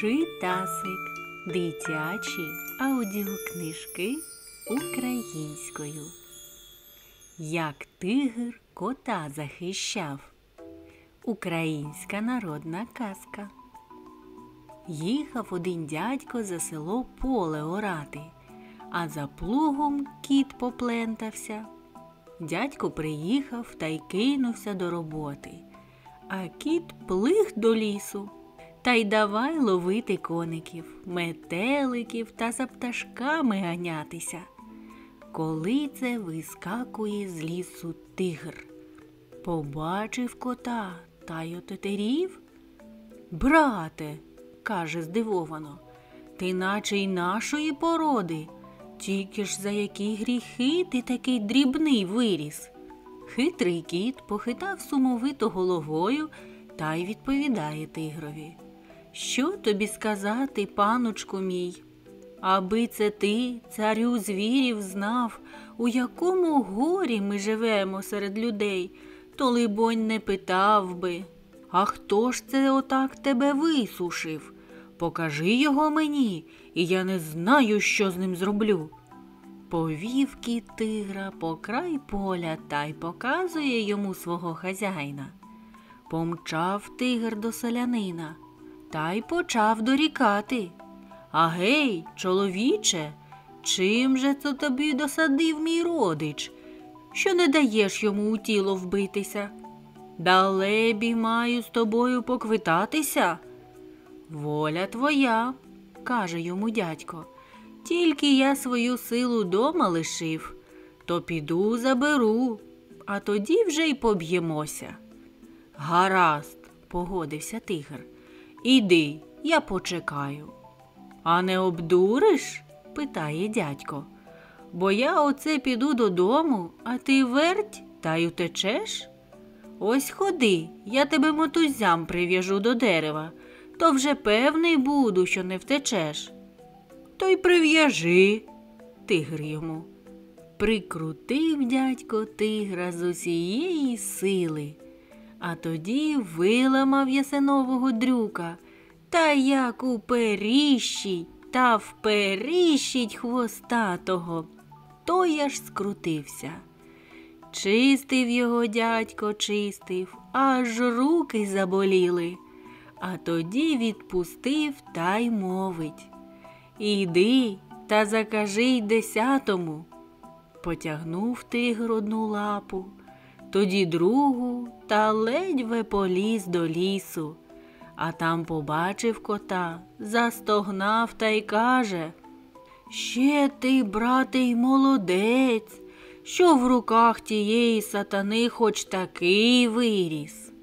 Читасик. Дитячі аудіокнижки українською. Як тигр кота захищав. Українська народна казка. Їхав один дядько за село поле орати, а за плугом кіт поплентався. Дядько приїхав та й кинувся до роботи, а кіт плиг до лісу. Та й давай ловити коників, метеликів та за пташками ганятися. Коли це вискакує з лісу тигр. Побачив кота та й отетерів. «Брате, – каже здивовано, – ти наче й нашої породи, тільки ж за які гріхи ти такий дрібний виріс?» Хитрий кіт похитав сумовито головою та й відповідає тигрові: «Що тобі сказати, паночку мій? Аби це ти, царю звірів, знав, у якому горі ми живемо серед людей, то, либонь, не питав би. А хто ж це отак тебе висушив? Покажи його мені, і я не знаю, що з ним зроблю». Повів кіт тигра по край поля та й показує йому свого хазяїна. Помчав тигр до селянина та й почав дорікати: «Агей, чоловіче, чим же це тобі досадив мій родич, що не даєш йому у тіло вбитися? Далебі маю з тобою поквитатися?» «Воля твоя, – каже йому дядько, – тільки я свою силу дома лишив, то піду заберу, а тоді вже й поб'ємося». «Гаразд, – погодився тигр, – іди, я почекаю». «А не обдуриш?» – питає дядько. «Бо я оце піду додому, а ти верть та й утечеш? Ось ходи, я тебе мотузям прив'яжу до дерева, то вже певний буду, що не втечеш». «То й прив'яжи», – тигр йому. Прикрутив дядько тигра з усієї сили, а тоді виламав ясенового дрюка, та як уперіщить та вперіщить хвостатого, той аж скрутився. Чистив його дядько, чистив, аж руки заболіли, а тоді відпустив та й мовить: «Іди та закажи й 10-му». Потягнув тигр одну лапу, тоді другу, та ледве поліз до лісу. А там побачив кота, застогнав та й каже: «Ще ти, брате, й молодець, що в руках тієї сатани хоч такий виріс».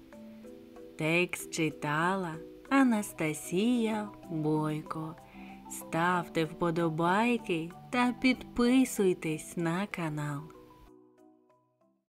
Текст читала Анастасія Бойко. Ставте вподобайки та підписуйтесь на канал.